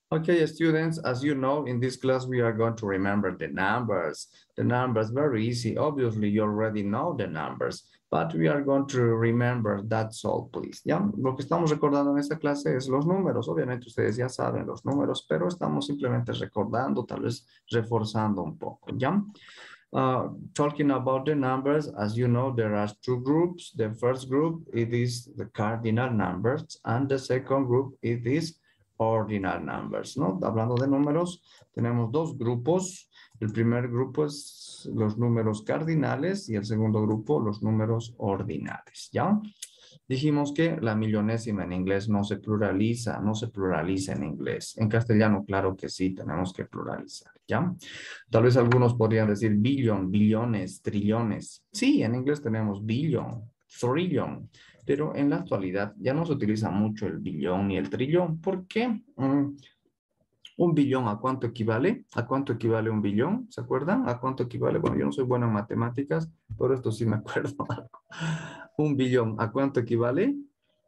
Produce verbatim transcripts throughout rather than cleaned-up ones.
Okay, students, as you know, in this class, we are going to remember the numbers. The numbers, very easy. Obviously, you already know the numbers, but we are going to remember, that's all, please. ¿Ya? Lo que estamos recordando en esta clase es los números. Obviamente, ustedes ya saben los números, pero estamos simplemente recordando, tal vez reforzando un poco, ¿ya? Uh, talking about the numbers, as you know, there are two groups. The first group, it is the cardinal numbers, and the second group, it is ordinal numbers, ¿no? Hablando de números, tenemos dos grupos. El primer grupo es los números cardinales y el segundo grupo, los números ordinales, ¿ya? Dijimos que la millonésima en inglés no se pluraliza, no se pluraliza en inglés. En castellano, claro que sí, tenemos que pluralizar, ¿ya? Tal vez algunos podrían decir billion, billones, trillones. Sí, en inglés tenemos billion, trillion, pero en la actualidad ya no se utiliza mucho el billón ni el trillón. ¿Por qué? Mm, ¿Un billón a cuánto equivale? ¿A cuánto equivale un billón? ¿Se acuerdan? ¿A cuánto equivale? Bueno, yo no soy bueno en matemáticas, pero esto sí me acuerdo. Un billón, ¿a cuánto equivale?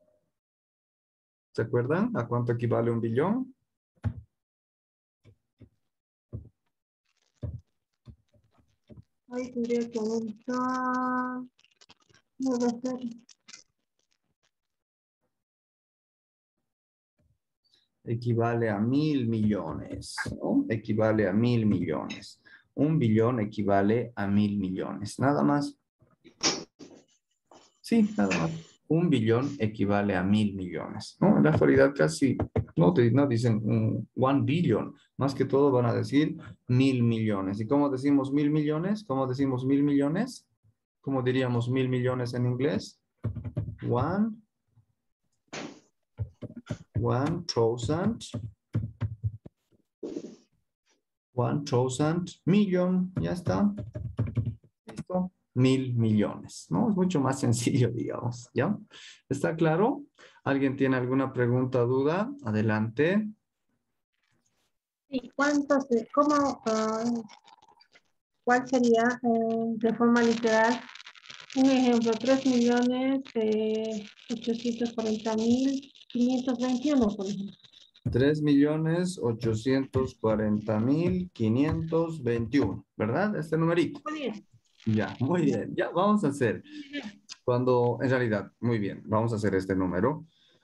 ¿Se acuerdan? ¿A cuánto equivale un billón? Ahí tendría que aumentar. No va a ser. Equivale a mil millones, ¿no? Equivale a mil millones. Un billón equivale a mil millones. Nada más. Sí, nada más. Un billón equivale a mil millones, ¿no? En la actualidad casi no, te, no dicen un one billion. Más que todo van a decir mil millones. ¿Y cómo decimos mil millones? ¿Cómo decimos mil millones? ¿Cómo diríamos mil millones en inglés? One, one thousand. One thousand million, ya está. ¿Listo? Mil millones, ¿no? Es mucho más sencillo, digamos, ¿ya? ¿Está claro? ¿Alguien tiene alguna pregunta o duda? Adelante. ¿Y cuántos, de- cómo, ah, cuál sería eh, de forma literal? Un ejemplo, tres millones ochocientos cuarenta mil quinientos veintiuno, por ejemplo. Tres millones ochocientos cuarenta mil quinientos veintiuno, ¿verdad? Este numerito. Muy bien. Ya, muy bien. Ya, vamos a hacer. Cuando, en realidad, muy bien, vamos a hacer este número.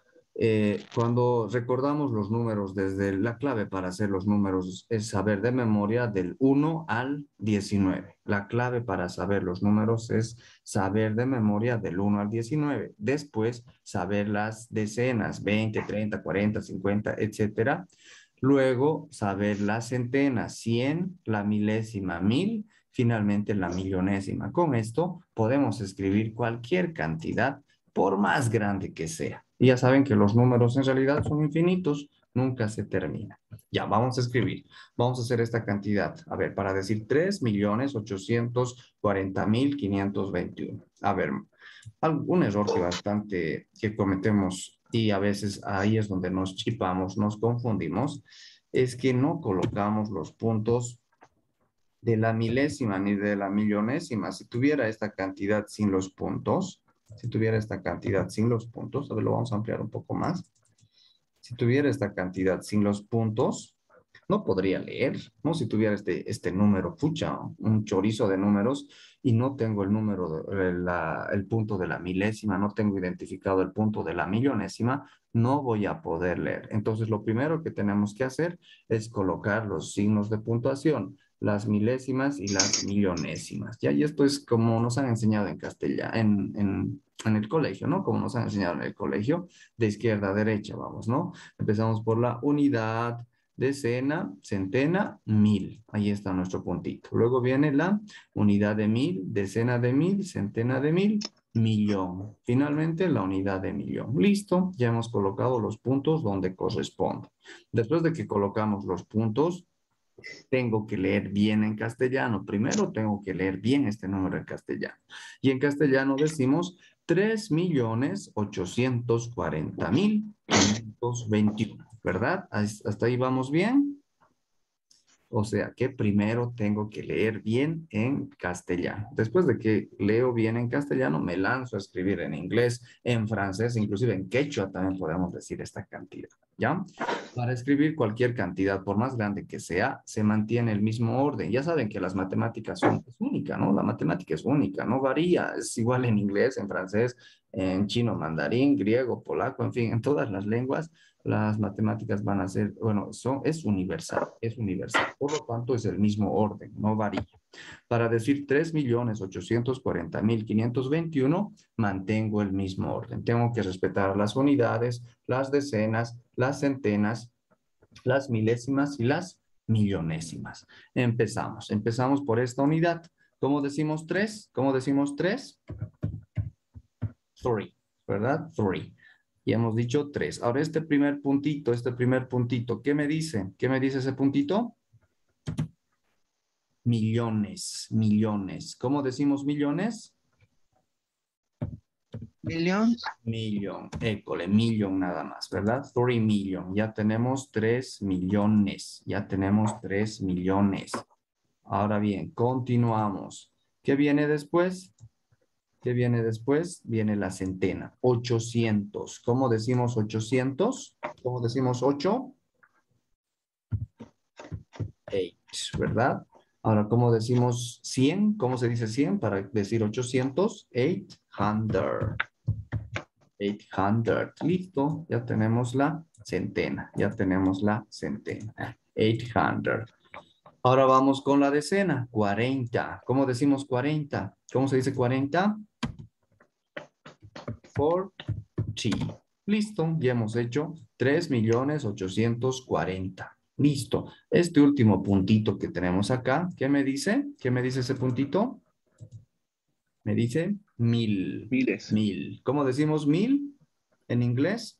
Eh, cuando recordamos los números desde la clave para hacer los números es saber de memoria del uno al diecinueve. La clave para saber los números es saber de memoria del uno al diecinueve. Después, saber las decenas, veinte, treinta, cuarenta, cincuenta, etcétera. Luego, saber las centenas, cien, la milésima, mil, finalmente la millonésima. Con esto podemos escribir cualquier cantidad por más grande que sea. Y ya saben que los números en realidad son infinitos, nunca se termina. Ya, vamos a escribir. Vamos a hacer esta cantidad. A ver, para decir tres millones ochocientos cuarenta mil quinientos veintiuno. A ver, un error que bastante que cometemos y a veces ahí es donde nos chipamos, nos confundimos, es que no colocamos los puntos de la milésima ni de la millonésima. Si tuviera esta cantidad sin los puntos, si tuviera esta cantidad sin los puntos, a ver, lo vamos a ampliar un poco más. Si tuviera esta cantidad sin los puntos, no podría leer, ¿no? Si tuviera este, este número, pucha, un chorizo de números y no tengo el número, de, la, el punto de la milésima, no tengo identificado el punto de la millonésima, no voy a poder leer. Entonces, lo primero que tenemos que hacer es colocar los signos de puntuación, las milésimas y las millonésimas. ¿Ya? Y esto es como nos han enseñado en castellano, en, en, en el colegio, ¿no? Como nos han enseñado en el colegio, de izquierda a derecha, vamos, ¿no? Empezamos por la unidad, decena, centena, mil. Ahí está nuestro puntito. Luego viene la unidad de mil, decena de mil, centena de mil, millón. Finalmente, la unidad de millón. Listo, ya hemos colocado los puntos donde corresponde. Después de que colocamos los puntos, tengo que leer bien en castellano. Primero tengo que leer bien este número en castellano. Y en castellano decimos tres millones ochocientos cuarenta mil quinientos veintiuno, ¿verdad? ¿Hasta ahí vamos bien? O sea que primero tengo que leer bien en castellano. Después de que leo bien en castellano, me lanzo a escribir en inglés, en francés, inclusive en quechua también podemos decir esta cantidad. ¿ya? Para escribir cualquier cantidad, por más grande que sea, se mantiene el mismo orden. Ya saben que las matemáticas son es única, ¿no? La matemática es única, no varía. Es igual en inglés, en francés, en chino, mandarín, griego, polaco, en fin, en todas las lenguas, las matemáticas van a ser, bueno, son, es universal, es universal. Por lo tanto, es el mismo orden, no varía. Para decir tres millones ochocientos cuarenta mil quinientos veintiuno, mantengo el mismo orden. Tengo que respetar las unidades, las decenas, las centenas, las milésimas y las millonésimas. Empezamos. Empezamos por esta unidad. ¿Cómo decimos tres? ¿Cómo decimos tres? Three, ¿verdad? Three. Y hemos dicho tres. Ahora este primer puntito, este primer puntito, ¿qué me dice? ¿Qué me dice ese puntito? Millones, millones. ¿Cómo decimos millones? Millions. Millón, école, millón nada más, ¿verdad? Three million. Ya tenemos tres millones. Ya tenemos tres millones. Ahora bien, continuamos. ¿Qué viene después? ¿Qué viene después? Viene la centena. ochocientos. ¿Cómo decimos ochocientos? ¿Cómo decimos ocho? Eight, ¿verdad? Ahora, ¿cómo decimos cien? ¿Cómo se dice cien para decir ochocientos? Eight hundred. eight hundred. Listo, ya tenemos la centena. Ya tenemos la centena. eight hundred. Ahora vamos con la decena. cuarenta. ¿Cómo decimos cuarenta? ¿Cómo se dice cuarenta? forty. Listo, ya hemos hecho tres millones ochocientos cuarenta. Listo. Este último puntito que tenemos acá, ¿qué me dice? ¿Qué me dice ese puntito? Me dice mil. Miles. Mil. ¿Cómo decimos mil en inglés?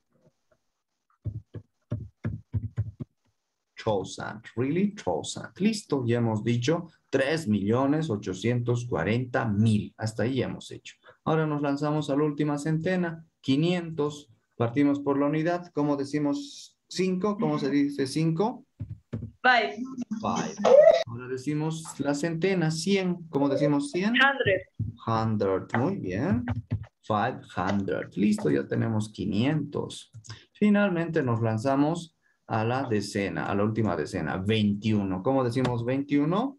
Thousand. Really? Thousand. Listo, ya hemos dicho tres millones ochocientos cuarenta mil. Hasta ahí hemos hecho. Ahora nos lanzamos a la última centena. quinientos. Partimos por la unidad. ¿Cómo decimos cinco? ¿Cómo se dice cinco? Five. five. Ahora decimos la centena. cien. ¿Cómo decimos cien? Hundred. hundred. Muy bien. quinientos. Listo, ya tenemos quinientos. Finalmente nos lanzamos a la decena, a la última decena, veintiuno. ¿Cómo decimos veintiuno?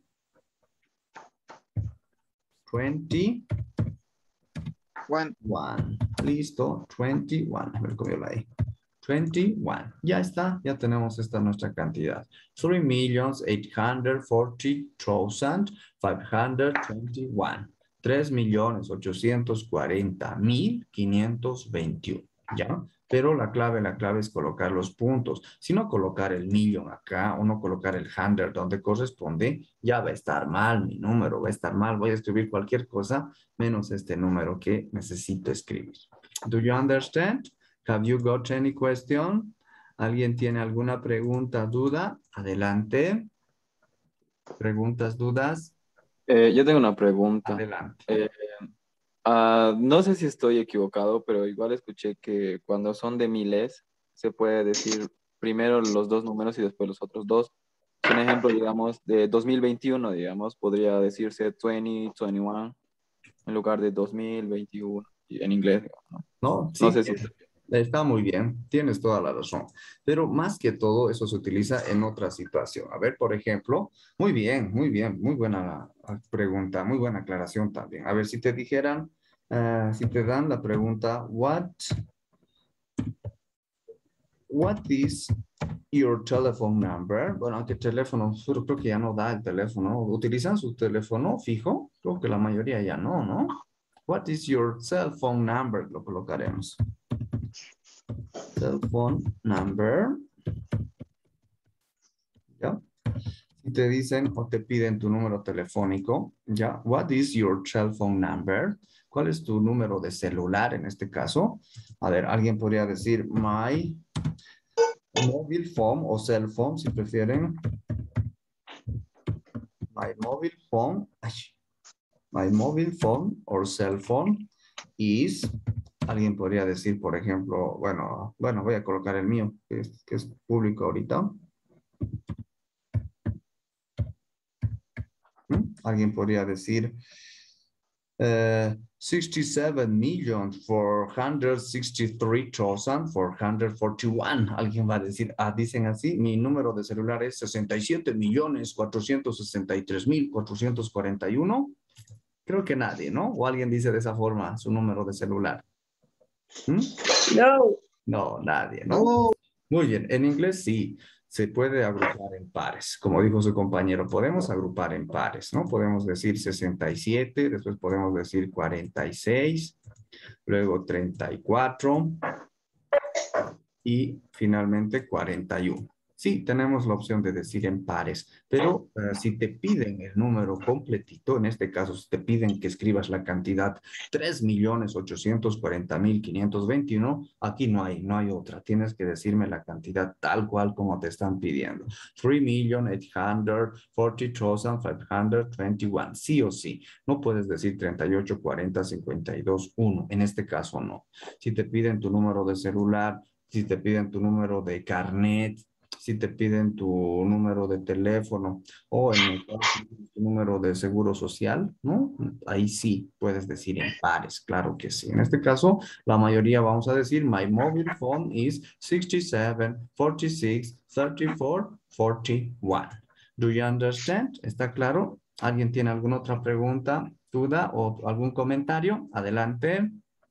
veinte. One. One. Listo, veintiuno. A ver cómo yo la ahí. veintiuno. Ya está, ya tenemos esta nuestra cantidad. three million eight hundred forty thousand five hundred twenty-one. tres millones ochocientos cuarenta mil quinientos veintiuno. ¿Ya? Pero la clave, la clave es colocar los puntos. Si no colocar el millón acá o no colocar el hundred donde corresponde, ya va a estar mal mi número, va a estar mal. Voy a escribir cualquier cosa menos este número que necesito escribir. Do you understand? Have you got any question? ¿Alguien tiene alguna pregunta, duda? Adelante. ¿Preguntas, dudas? Eh, yo tengo una pregunta. Adelante. Eh, ah, no sé si estoy equivocado, pero igual escuché que cuando son de miles se puede decir primero los dos números y después los otros dos. Es un ejemplo, digamos, de dos mil veintiuno, digamos, podría decirse veinte, veintiuno en lugar de dos mil veintiuno en inglés, digamos, ¿no? ¿No? No Sí, sé si estoy bien. está muy bien. Tienes toda la razón. Pero más que todo, eso se utiliza en otra situación. A ver, por ejemplo, muy bien, muy bien, muy buena pregunta, muy buena aclaración también. A ver, si te dijeran, uh, si te dan la pregunta, what, what is your telephone number? Bueno, aunque teléfono, pero creo que ya no da el teléfono. ¿Utilizan su teléfono fijo? Creo que la mayoría ya no, ¿no? What is your cell phone number? Lo colocaremos. Cell phone number. ¿Ya? Si te dicen o te piden tu número telefónico, ¿ya? What is your cell phone number? ¿Cuál es tu número de celular en este caso? A ver, alguien podría decir my mobile phone o cell phone, si prefieren. My mobile phone, my mobile phone or cell phone is, alguien podría decir, por ejemplo, bueno, bueno, voy a colocar el mío, que es, que es público ahorita. ¿Mm? Alguien podría decir, uh, sixty-seven million four hundred sixty-three thousand four hundred forty-one. Alguien va a decir, ah, dicen así, mi número de celular es sesenta y siete millones cuatrocientos sesenta y tres mil cuatrocientos cuarenta y uno. Creo que nadie, ¿no? O alguien dice de esa forma su número de celular. ¿Mm? No. No, nadie, ¿no? No. Muy bien, en inglés sí. Se puede agrupar en pares. Como dijo su compañero, podemos agrupar en pares, ¿no? Podemos decir sesenta y siete, después podemos decir cuarenta y seis, luego treinta y cuatro y finalmente cuarenta y uno. Sí, tenemos la opción de decir en pares, pero uh, si te piden el número completito, en este caso, si te piden que escribas la cantidad tres millones ochocientos cuarenta mil quinientos veintiuno, aquí no hay, no hay otra. Tienes que decirme la cantidad tal cual como te están pidiendo. three million eight hundred forty thousand five hundred twenty-one. Sí o sí. No puedes decir treinta y ocho, cuarenta, cincuenta y dos, uno. En este caso no. Si te piden tu número de celular, si te piden tu número de carnet, si te piden tu número de teléfono o en el caso tu número de seguro social, ¿no? Ahí sí puedes decir en pares, claro que sí. En este caso, la mayoría vamos a decir, my mobile phone is sixty-seven, forty-six, thirty-four, forty-one. Do you understand? ¿Está claro? ¿Alguien tiene alguna otra pregunta, duda o algún comentario? Adelante.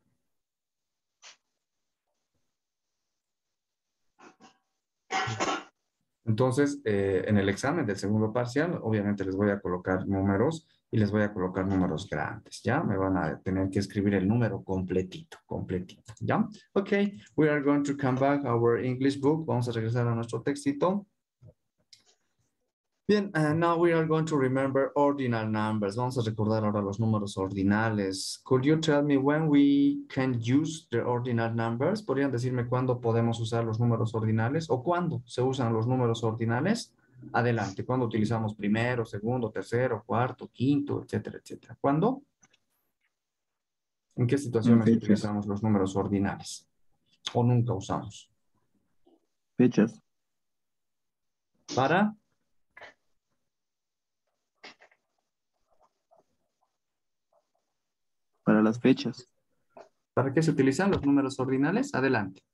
Entonces, eh, en el examen del segundo parcial, obviamente les voy a colocar números y les voy a colocar números grandes, ¿ya? Me van a tener que escribir el número completito, completito, ¿ya? Ok, we are going to come back our English book. Vamos a regresar a nuestro textito. Bien, uh, now we are going to remember ordinal numbers. Vamos a recordar ahora los números ordinales. Could you tell me when we can use the ordinal numbers? ¿Podrían decirme cuándo podemos usar los números ordinales o cuándo se usan los números ordinales? Adelante, ¿cuándo utilizamos primero, segundo, tercero, cuarto, quinto, etcétera, etcétera? ¿Cuándo? ¿En qué En situaciones fechas. utilizamos los números ordinales? ¿O nunca usamos? Fechas. ¿Para? Para las fechas. ¿Para qué se utilizan los números ordinales? Adelante.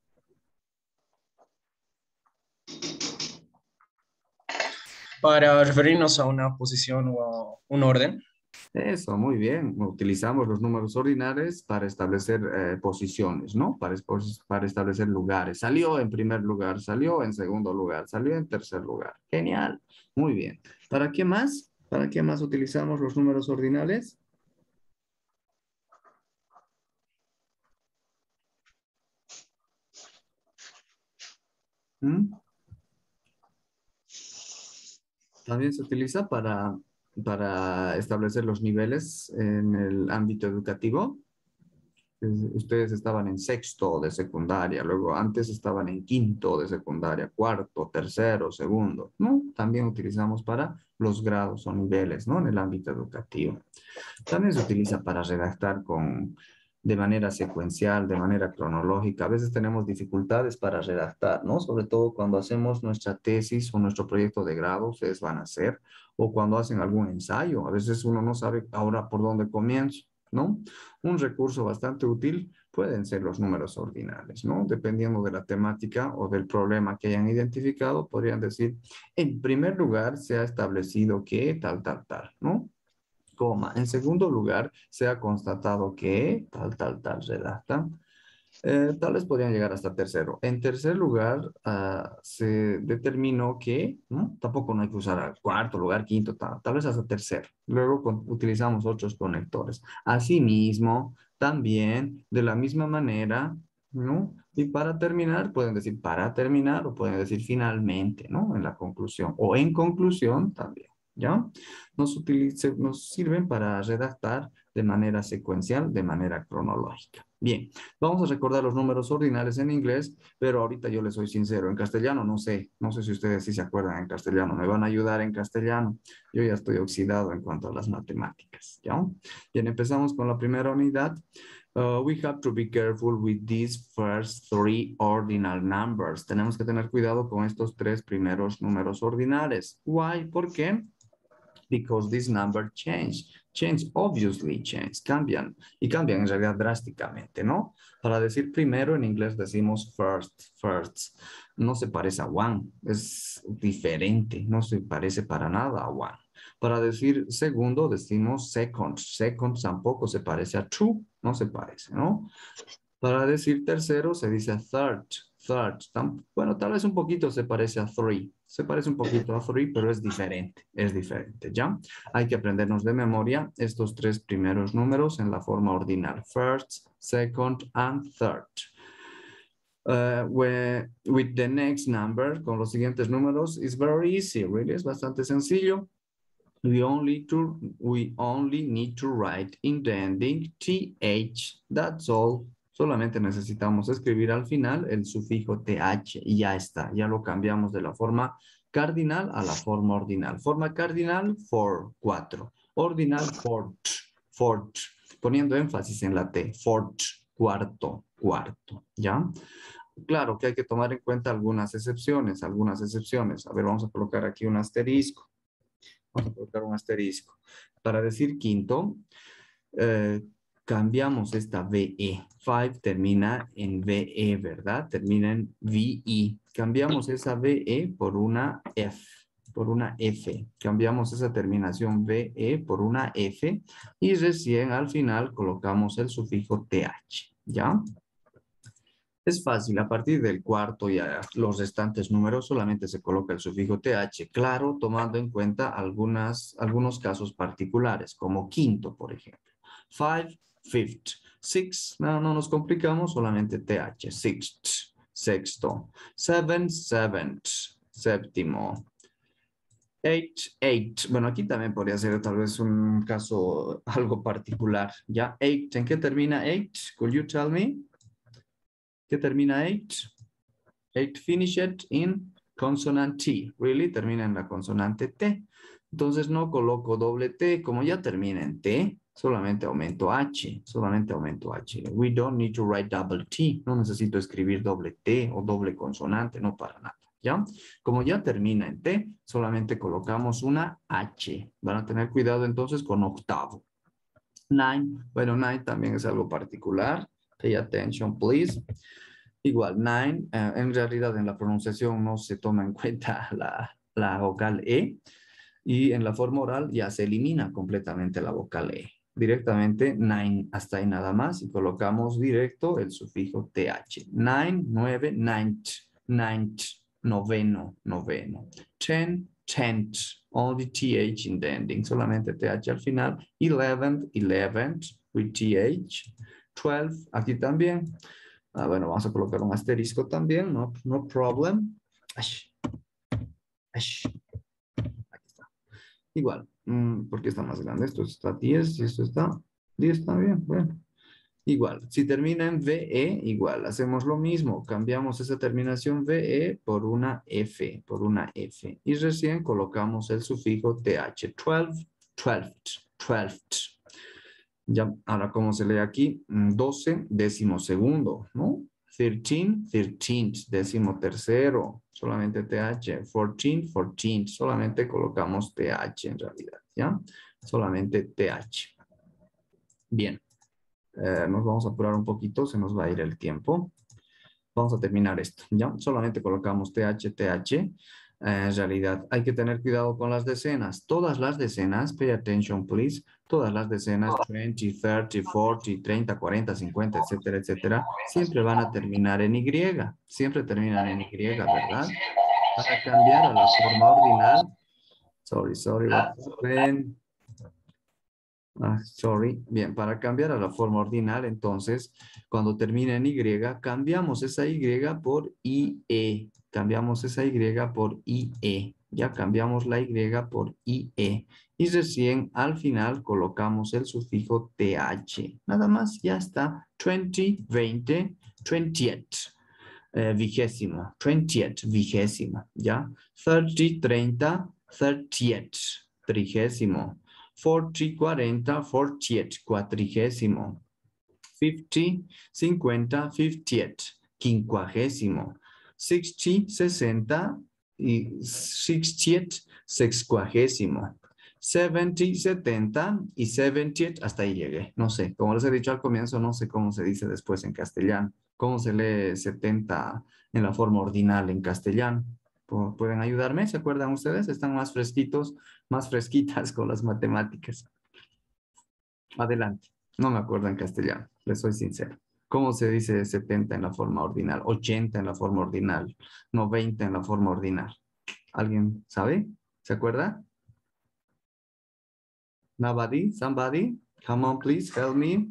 Para referirnos a una posición o a un orden. Eso, muy bien. Utilizamos los números ordinales para establecer eh, posiciones, ¿no? Para, para establecer lugares. Salió en primer lugar, salió en segundo lugar, salió en tercer lugar. Genial. Muy bien. ¿Para qué más? ¿Para qué más utilizamos los números ordinales? ¿Mm? También se utiliza para, para establecer los niveles en el ámbito educativo. Ustedes estaban en sexto de secundaria, luego antes estaban en quinto de secundaria, cuarto, tercero, segundo, ¿no? También utilizamos para los grados o niveles, ¿no? En el ámbito educativo. También se utiliza para redactar con, de manera secuencial, de manera cronológica. A veces tenemos dificultades para redactar, ¿no? Sobre todo cuando hacemos nuestra tesis o nuestro proyecto de grado, ustedes van a hacer, o cuando hacen algún ensayo. A veces uno no sabe ahora por dónde comienzo, ¿no? Un recurso bastante útil pueden ser los números ordinales, ¿no? Dependiendo de la temática o del problema que hayan identificado, podrían decir, en primer lugar, se ha establecido que tal, tal, tal, ¿no? Coma. En segundo lugar, se ha constatado que tal, tal, tal, redacta. Eh, tal vez podrían llegar hasta tercero. En tercer lugar, uh, se determinó que, ¿no? Tampoco no hay que usar al cuarto lugar, quinto, tal, tal vez hasta tercero. Luego con, utilizamos otros conectores. Asimismo, también, de la misma manera, ¿no? Y para terminar, pueden decir para terminar o pueden decir finalmente, ¿no? En la conclusión o en conclusión también, ¿ya? Nos, utilice, nos sirven para redactar de manera secuencial, de manera cronológica. Bien, vamos a recordar los números ordinales en inglés, pero ahorita yo les soy sincero, en castellano no sé, no sé si ustedes sí se acuerdan en castellano, me van a ayudar en castellano. Yo ya estoy oxidado en cuanto a las matemáticas, ¿ya? Bien, empezamos con la primera unidad. Uh, we have to be careful with these first three ordinal numbers. Tenemos que tener cuidado con estos tres primeros números ordinales. Why? ¿Por qué? Because this number change. change, obviously change, cambian y cambian en realidad drásticamente, ¿no? Para decir primero en inglés decimos first, first. No se parece a one, es diferente, no se parece para nada a one. Para decir segundo decimos second, second tampoco se parece a two, no se parece, ¿no? Para decir tercero se dice third, third. Bueno, tal vez un poquito se parece a three. Se parece un poquito a three, pero es diferente, es diferente, ¿ya? Hay que aprendernos de memoria estos tres primeros números en la forma ordinal. First, second, and third. Uh, where, with the next number, con los siguientes números, is very easy, really, es bastante sencillo. We only, to, we only need to write in the ending T H, that's all. Solamente necesitamos escribir al final el sufijo T H y ya está. Ya lo cambiamos de la forma cardinal a la forma ordinal. Forma cardinal, for, cuatro. Ordinal, fort, fort. Poniendo énfasis en la T, fort, cuarto, cuarto, ¿ya? Claro que hay que tomar en cuenta algunas excepciones, algunas excepciones. A ver, vamos a colocar aquí un asterisco. Vamos a colocar un asterisco. Para decir quinto, eh, cambiamos esta V E. Five termina en V E, ¿verdad? Termina en V E. Cambiamos esa V E por una F, por una F. Cambiamos esa terminación V E por una F y recién al final colocamos el sufijo T H, ¿ya? Es fácil, a partir del cuarto y a los restantes números solamente se coloca el sufijo T H, claro, tomando en cuenta algunas, algunos casos particulares, como quinto, por ejemplo. Five, fifth. Six, no, no nos complicamos, solamente T H. Sixth, sexto. Seven, seventh, séptimo. Eight, eight. Bueno, aquí también podría ser tal vez un caso algo particular. ¿Ya? Eight, ¿en qué termina eight? Could you tell me? ¿Qué termina eight? Eight finished in consonant T. Really? Termina en la consonante T. Entonces no coloco doble T. Como ya termina en T, solamente aumento H. Solamente aumento H. We don't need to write double T. No necesito escribir doble T o doble consonante. No para nada. ¿Ya? Como ya termina en T, solamente colocamos una H. Van a tener cuidado entonces con octavo. Nine. Bueno, nine también es algo particular. Pay attention, please. Igual, nine, uh, en realidad en la pronunciación no se toma en cuenta la, la vocal E y en la forma oral ya se elimina completamente la vocal E. Directamente, nine, hasta ahí nada más y colocamos directo el sufijo T H. Nine, nueve, ninth, ninth, noveno, noveno. Ten, tenth, only T H in the ending, solamente T H al final. Eleventh, eleventh, with T H. twelve, aquí también. Ah, bueno, vamos a colocar un asterisco también, no, no problem. Ash. Ash. Aquí está. Igual, mmm, porque está más grande. Esto está diez y esto está diez también. Bueno, igual, si termina en V E, igual, hacemos lo mismo. Cambiamos esa terminación V E por una F, por una F. Y recién colocamos el sufijo T H. twelve, twelfth, twelfth. Ya, ahora, ¿cómo se lee aquí? doce, décimo segundo, ¿no? thirteen, thirteenth, décimo tercero, solamente T H. fourteen, fourteenth, solamente colocamos T H en realidad, ¿ya? Solamente T H. Bien, eh, nos vamos a apurar un poquito, se nos va a ir el tiempo. Vamos a terminar esto, ¿ya? Solamente colocamos T H, T H. En realidad, hay que tener cuidado con las decenas. Todas las decenas, pay attention please, todas las decenas, veinte, treinta, cuarenta, treinta, cuarenta, cincuenta, etcétera, etcétera, siempre van a terminar en Y. Siempre terminan en Y, ¿verdad? Para cambiar a la forma ordinal. Sorry, sorry, what happened? Ah, sorry. Bien, para cambiar a la forma ordinal, entonces, cuando termina en Y, cambiamos esa Y por I E. Cambiamos esa Y por I E. Ya cambiamos la Y por I E. Y recién al final colocamos el sufijo T H. Nada más, ya está. veinte, veinte, twentieth. Eh, vigésimo. twentieth, vigésimo. ¿Ya? treinta, treinta, thirtieth. Trigésimo. cuarenta, cuarenta, fortieth, cuatrigésimo. cincuenta, cincuenta, fiftieth, quincuagésimo. sesenta, sesenta y sixtieth, sexcuagésimo. setenta, setenta y setenta, hasta ahí llegué. No sé, como les he dicho al comienzo, no sé cómo se dice después en castellano. ¿Cómo se lee setenta en la forma ordinal en castellano? ¿Pu- ¿Pueden ayudarme? ¿Se acuerdan ustedes? Están más fresquitos, más fresquitas con las matemáticas. Adelante. No me acuerdo en castellano, les soy sincero. ¿Cómo se dice setenta en la forma ordinal? ochenta en la forma ordinal. noventa en la forma ordinal. ¿Alguien sabe? ¿Se acuerda? Nobody? Somebody? Come on, please, help me.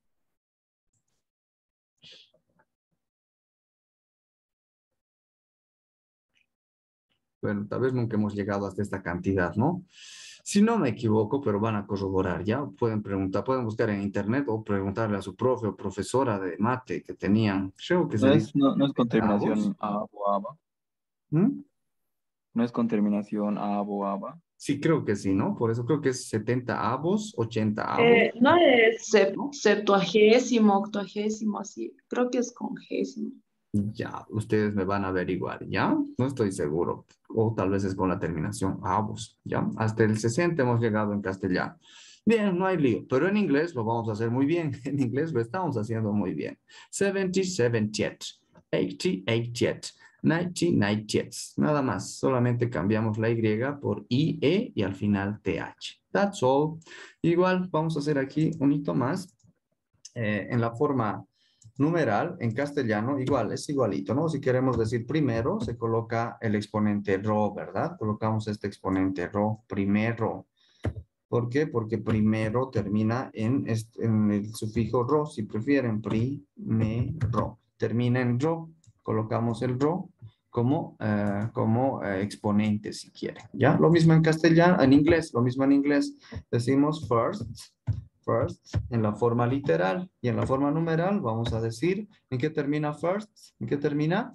Bueno, tal vez nunca hemos llegado hasta esta cantidad, ¿no? Si no me equivoco, pero van a corroborar, ¿ya? Pueden preguntar, pueden buscar en internet o preguntarle a su profe o profesora de mate que tenían. Creo que se No dice es, no, no es con centavos. terminación a o aba. ¿Mm? No es con terminación a o aba. Sí, creo que sí, ¿no? Por eso creo que es setenta avos, ochenta avos, Eh, no es sep- ¿no? septuagésimo, octogésimo, así. Creo que es congésimo. Ya, ustedes me van a averiguar, ¿ya? No estoy seguro. O tal vez es con la terminación avos, ¿ya? Hasta el sesenta hemos llegado en castellano. Bien, no hay lío, pero en inglés lo vamos a hacer muy bien. En inglés lo estamos haciendo muy bien. setenta, setenta, ochenta, ochenta, noventa, noventa. Nada más, solamente cambiamos la Y por I E y al final T H. That's all. Igual vamos a hacer aquí un hito más eh, en la forma numeral en castellano, igual, es igualito, ¿no? Si queremos decir primero, se coloca el exponente rho, ¿verdad? Colocamos este exponente rho, primero. ¿Por qué? Porque primero termina en, este- en el sufijo rho, si prefieren, primero. Termina en rho, colocamos el rho como, eh, como eh, exponente, si quieren, ¿ya? Lo mismo en castellano, en inglés, lo mismo en inglés. Decimos first, first, en la forma literal y en la forma numeral vamos a decir, ¿en qué termina first? ¿En qué termina?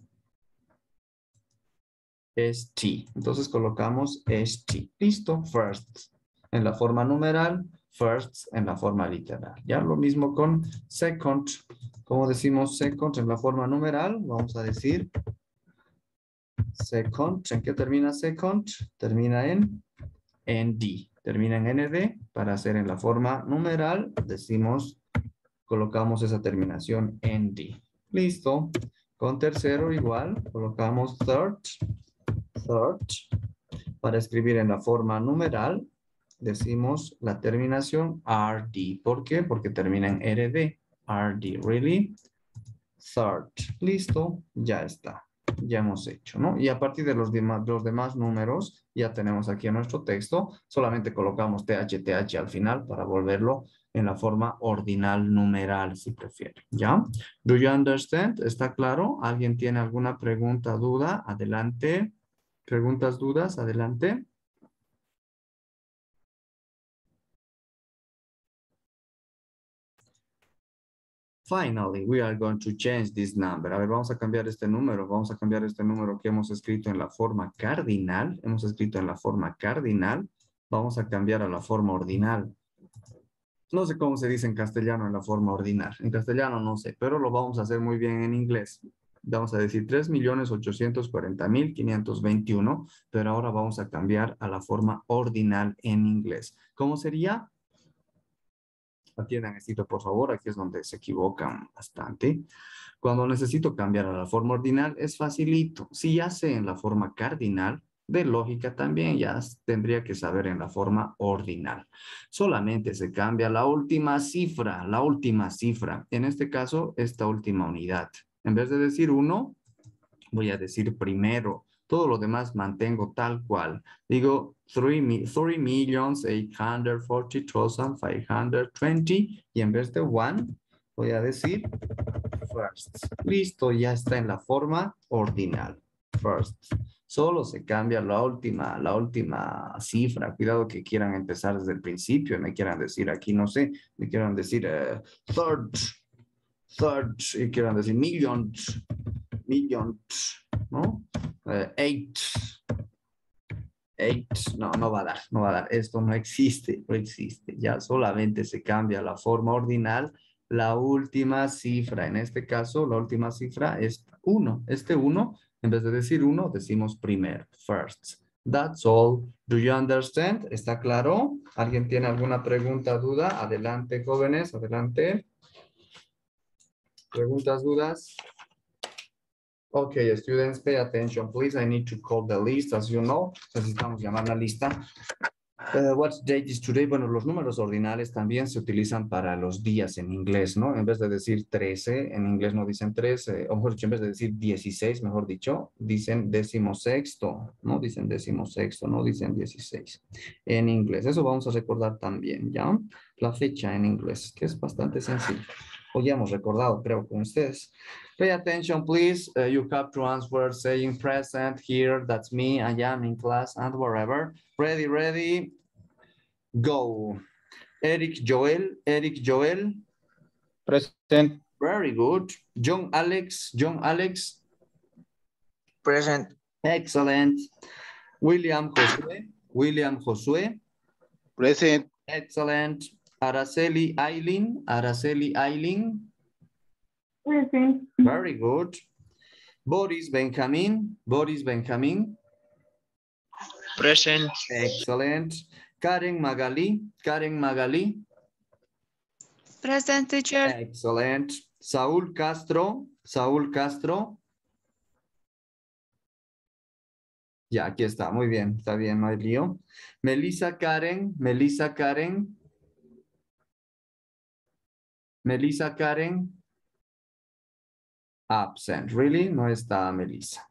Es T. Entonces colocamos es T. Listo, first. En la forma numeral, first en la forma literal. Ya lo mismo con second. ¿Cómo decimos second en la forma numeral? Vamos a decir second. ¿En qué termina second? Termina en N D. Termina en N D. Para hacer en la forma numeral, decimos, colocamos esa terminación N D. Listo. Con tercero igual, colocamos third. Third. Para escribir en la forma numeral, decimos la terminación R D. ¿Por qué? Porque termina en R D. R D, really? Third. Listo, ya está. Ya hemos hecho, ¿no? Y a partir de los demás, los demás números, ya tenemos aquí en nuestro texto, solamente colocamos T H, T H al final para volverlo en la forma ordinal numeral, si prefieren, ¿ya? Do you understand? ¿Está claro? ¿Alguien tiene alguna pregunta, duda? Adelante. ¿Preguntas, dudas? Adelante. Finally, we are going to change this number. A ver, vamos a cambiar este número. Vamos a cambiar este número que hemos escrito en la forma cardinal. Hemos escrito en la forma cardinal. Vamos a cambiar a la forma ordinal. No sé cómo se dice en castellano en la forma ordinal. En castellano no sé, pero lo vamos a hacer muy bien en inglés. Vamos a decir tres millones ochocientos cuarenta mil quinientos veintiuno, pero ahora vamos a cambiar a la forma ordinal en inglés. ¿Cómo sería? Atiendan esto, por favor, aquí es donde se equivocan bastante. Cuando necesito cambiar a la forma ordinal, es facilito. Si ya sé en la forma cardinal, de lógica también ya tendría que saber en la forma ordinal. Solamente se cambia la última cifra, la última cifra. En este caso, esta última unidad. En vez de decir uno, voy a decir primero. Todo lo demás mantengo tal cual. Digo three million eight hundred forty thousand five hundred twenty y en vez de one voy a decir first. Listo, ya está en la forma ordinal. First. Solo se cambia la última, la última cifra. Cuidado que quieran empezar desde el principio. Me quieran decir aquí, no sé, me quieran decir uh, third, third, y quieran decir millions, millions, ¿no? Uh, eight, eight, no, no va a dar, no va a dar. Esto no existe, no existe. Ya solamente se cambia la forma ordinal, la última cifra. En este caso, la última cifra es uno. Este uno, en vez de decir uno, decimos primero, first. That's all. Do you understand? ¿Está claro? ¿Alguien tiene alguna pregunta, duda? Adelante, jóvenes, adelante. ¿Preguntas, dudas? Okay, students, pay attention, please. I need to call the list, as you know. Necesitamos llamar la lista. Uh, what date is today? Bueno, los números ordinales también se utilizan para los días en inglés, ¿no? En vez de decir trece, en inglés no dicen trece, o mejor dicho, en vez de decir dieciséis, mejor dicho, dicen decimosexto, ¿no? Dicen decimosexto, no dicen dieciséis en inglés. Eso vamos a recordar también, ¿ya? La fecha en inglés, que es bastante sencillo. O ya hemos recordado, creo, con ustedes. Pay attention, please. Uh, you have to answer saying present here. That's me. I am in class and wherever. Ready, ready. Go. Eric Joel. Eric Joel. Present. Very good. John Alex. John Alex. Present. Excellent. William Josue. William Josue. Present. Excellent. Araceli Aileen. Araceli Aileen. Present. Very good. Boris Benjamin. Boris Benjamin. Present. Excellent. Karen Magali. Karen Magali. Present, teacher. Excellent. Saúl Castro. Saúl Castro. Ya, aquí está. Muy bien. Está bien, no hay lío. Melissa Karen. Melissa Karen. Melissa Karen. Absent. Really? No está Melissa.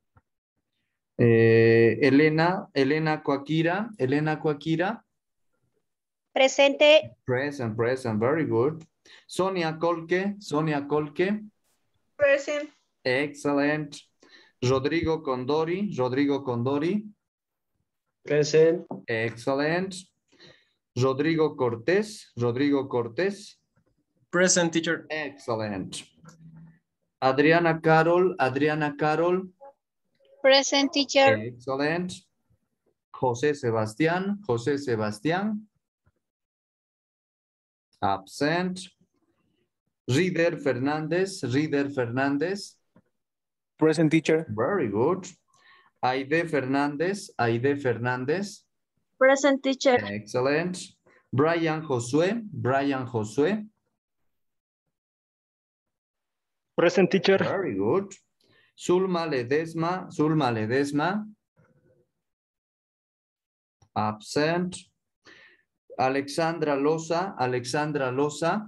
Eh, Elena. Elena Coaquira. Elena Coaquira. Presente. Present, present. Very good. Sonia Colque. Sonia Colque. Present. Excellent. Rodrigo Condori. Rodrigo Condori. Present. Excellent. Rodrigo Cortés. Rodrigo Cortés. Present, teacher. Excellent. Adriana Carol. Adriana Carol. Present, teacher. Excellent. José Sebastián. José Sebastián. Absent. Rider Fernández. Rider Fernández. Present, teacher. Very good. Aide Fernández. Aide Fernández. Present, teacher. Excellent. Brian Josué. Brian Josué. Present, teacher. Very good. Zulma Ledesma. Zulma Ledesma. Absent. Alexandra Loza. Alexandra Loza.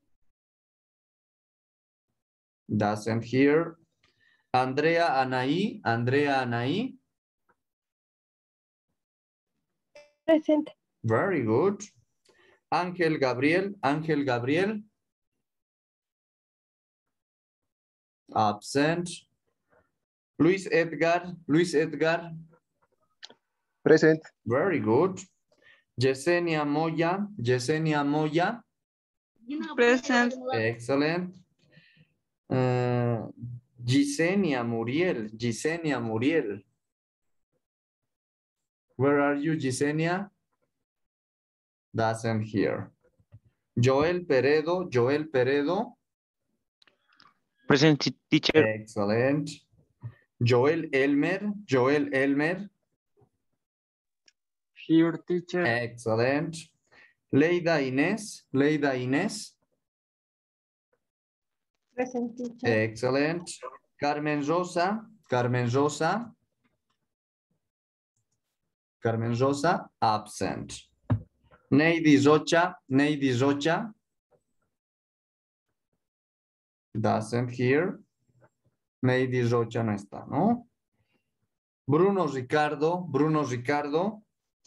Doesn't hear. Andrea Anaí. Andrea Anaí. Present. Very good. Ángel Gabriel. Ángel Gabriel. Absent. Luis Edgar. Luis Edgar. Present. Very good. Yesenia Moya. Yesenia Moya. Present. Excellent. Uh, Gisenia Muriel. Gisenia Muriel. Where are you, Gisenia? Doesn't hear. Joel Peredo. Joel Peredo. Present, teacher. Excellent. Joel Elmer. Joel Elmer. Here, teacher. Excellent. Leida Inés. Leida Inés. Present, teacher. Excellent. Carmen Rosa. Carmen Rosa. Carmen Rosa. Absent. Neidi Rocha. Neidi Rocha. Doesn't hear. Neidi Rocha no está, ¿no? Bruno Ricardo. Bruno Ricardo.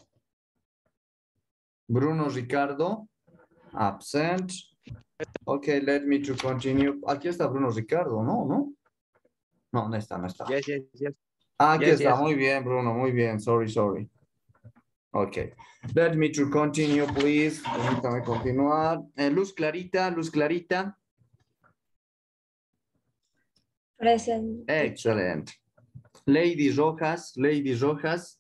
Bruno Ricardo. Absent. Okay, let me to continue. Aquí está Bruno Ricardo, ¿no? ¿No? No, no está, no está. Yes, yes, yes. Ah, aquí Yes, está. yes. Muy bien, Bruno. Muy bien. Sorry, sorry. Okay. Let me to continue, please. Permítame continuar. Eh, Luz Clarita. Luz Clarita. Present. Excellent. Lady Rojas. Lady Rojas.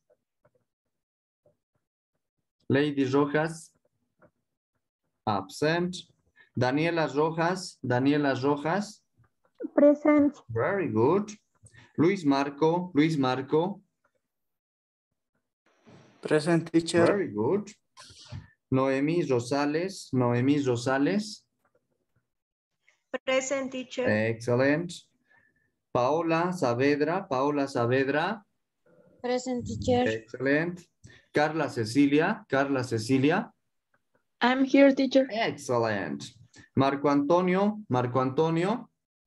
Lady Rojas. Absent. Daniela Rojas. Daniela Rojas. Present. Very good. Luis Marco. Luis Marco. Present, teacher. Very good. Noemí Rosales. Noemí Rosales. Present, teacher. Excellent. Paola Saavedra. Paola Saavedra. Present, teacher. Excellent. Carla Cecilia. Carla Cecilia. I'm here, teacher. Excellent. Marco Antonio. Marco Antonio.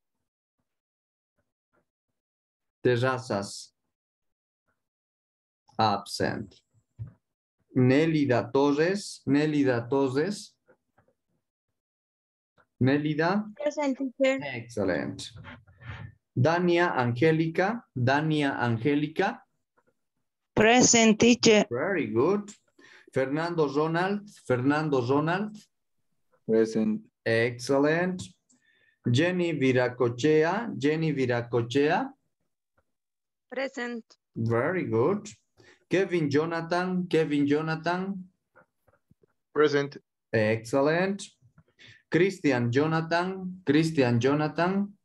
Terrazas. Absent. Nélida Torres. Nélida Torres. Nélida. Present, teacher. Excellent. Dania Angélica. Dania Angélica. Present, teacher. Very good. Fernando Ronald. Fernando Ronald. Present. Excellent. Jenny Viracochea. Jenny Viracochea. Present. Very good. Kevin Jonathan. Kevin Jonathan. Present. Excellent. Christian Jonathan. Christian Jonathan.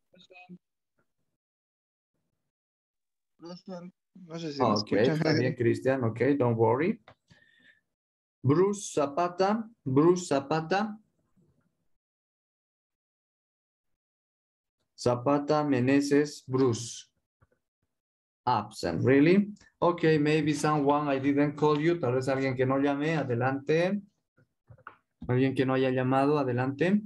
No sé si me Ok, escuchan. está bien, Christian. Ok, don't worry. Bruce Zapata. Bruce Zapata. Zapata Meneses Bruce. Absent, really? Okay, maybe someone I didn't call you. Tal vez alguien que no llamé. Adelante. Alguien que no haya llamado. Adelante.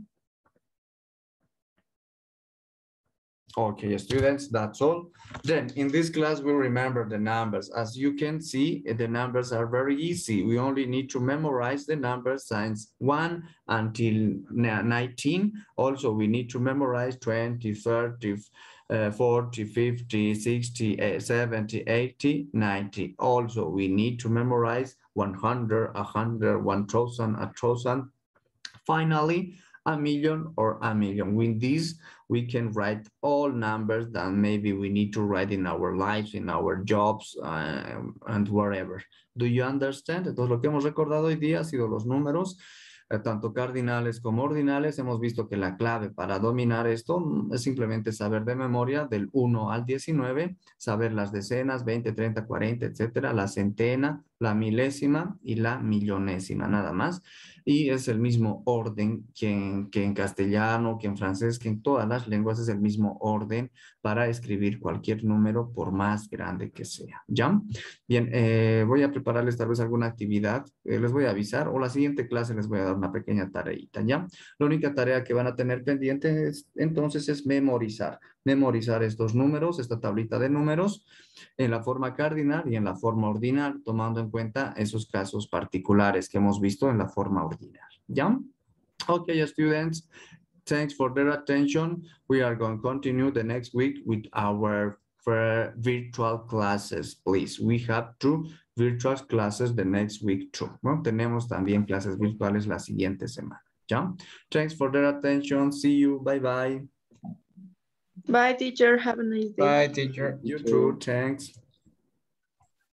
Okay, students, that's all. Then in this class, we remember the numbers. As you can see, the numbers are very easy. We only need to memorize the numbers since one until nineteen. Also, we need to memorize twenty, thirty, uh, forty, fifty, sixty, seventy, eighty, ninety. Also, we need to memorize one hundred, one hundred, one thousand, one thousand. Finally, a million or a million. With this, we can write all numbers that maybe we need to write in our lives, in our jobs, uh, and wherever. Do you understand? Entonces, lo que hemos recordado hoy día ha sido los números, eh, tanto cardinales como ordinales. Hemos visto que la clave para dominar esto es simplemente saber de memoria del uno al diecinueve, saber las decenas, veinte, treinta, cuarenta, etcétera, la centena, la milésima y la millonésima, nada más. Y es el mismo orden que en, que en castellano, que en francés, que en todas las lenguas es el mismo orden para escribir cualquier número por más grande que sea. ¿Ya? Bien, eh, voy a prepararles tal vez alguna actividad. Eh, les voy a avisar o la siguiente clase les voy a dar una pequeña tareita. ¿Ya? La única tarea que van a tener pendiente es, entonces es memorizar. Memorizar estos números, esta tablita de números en la forma cardinal y en la forma ordinal, tomando en cuenta esos casos particulares que hemos visto en la forma ordinal. ¿Ya? Okay, students, thanks for their attention. We are going to continue the next week with our virtual classes, please. We have two virtual classes the next week too. ¿No? Tenemos también clases virtuales la siguiente semana. ¿Ya? Thanks for their attention. See you. Bye bye. Bye, teacher. Have a nice day. Bye, teacher. You too. Thanks.